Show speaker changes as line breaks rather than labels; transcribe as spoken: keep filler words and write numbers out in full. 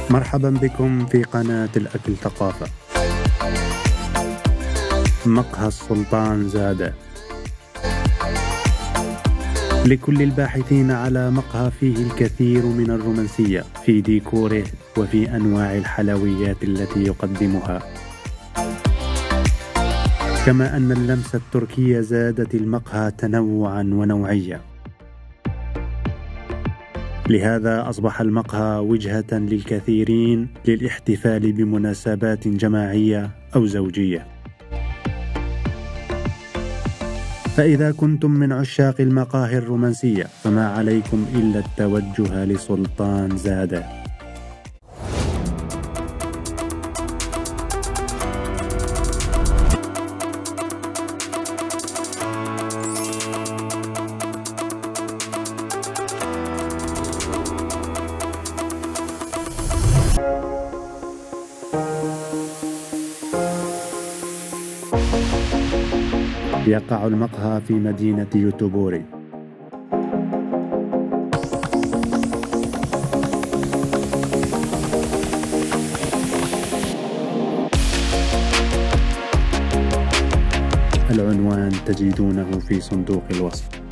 مرحبا بكم في قناة الأكل ثقافة. مقهى السلطان زادة، لكل الباحثين على مقهى فيه الكثير من الرومانسية في ديكوره وفي أنواع الحلويات التي يقدمها، كما أن اللمسة التركية زادت المقهى تنوعا ونوعية. لهذا أصبح المقهى وجهة للكثيرين للاحتفال بمناسبات جماعية أو زوجية. فإذا كنتم من عشاق المقاهي الرومانسية فما عليكم إلا التوجه لسلطان زادة. يقع المقهى في مدينة يوتوبوري. العنوان تجدونه في صندوق الوصف.